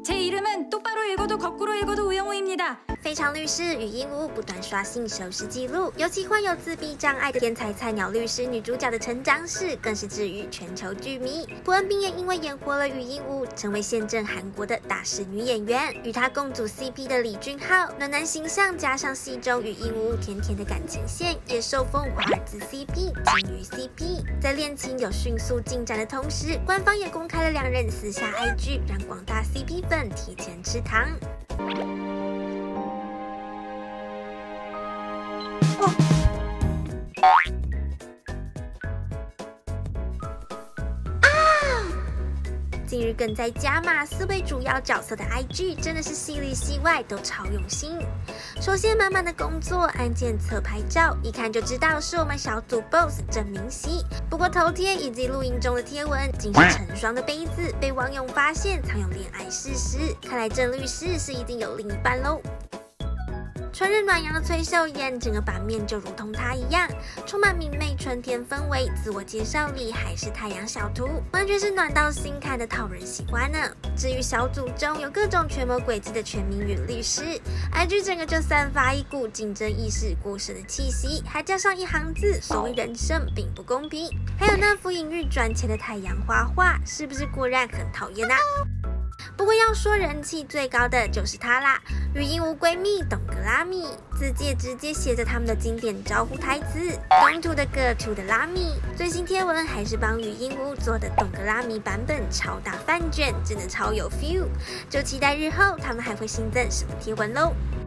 제 이름은 똑바로 읽어도 거꾸로 읽어도 우영우입니다. 非常律师与鹦鹉不断刷新收视纪录，尤其患有自闭障碍的天才菜鸟律师女主角的成长史，更是治愈全球剧迷。朴恩斌也因为演活了与鹦鹉，成为现正韩国的大势女演员。与她共组 CP 的李俊浩，暖男形象加上戏中与鹦鹉甜甜的感情线，也受封华尔兹 CP、金鱼 CP。在恋情有迅速进展的同时，官方也公开了两人私下 IG， 让广大 CP 粉提前吃糖。近日更在加码4位主要角色的 IG， 真的是戏里戏外都超用心。首先满满的工作、案件侧拍照，一看就知道是我们小组 BOSS 郑明熙。不过头贴以及录音中的贴文，竟是成双的杯子，被网友发现藏有恋爱事实。看来郑律师是一定有另一半喽。春日暖阳的崔秀妍，整个版面就如同她一样，充满明媚春天氛围。自我介绍里还是太阳小图，完全是暖到心坎的讨人喜欢呢。至于小组中有各种权谋诡计的全民与律师 ，IG 整个就散发一股竞争意识过剩的气息，还加上一行字：所谓人生并不公平。还有那幅隐喻赚钱的太阳花画，是不是果然很讨厌啊？不过要说人气最高的就是她啦，与鹦鹉闺蜜董格拉米，字界直接写着他们的经典招呼台词 "Don't to 的 Go to 的拉米"。最新贴文还是帮与鹦鹉做的董格拉米版本超大饭卷，真的超有 feel。就期待日后他们还会新增什么贴文喽。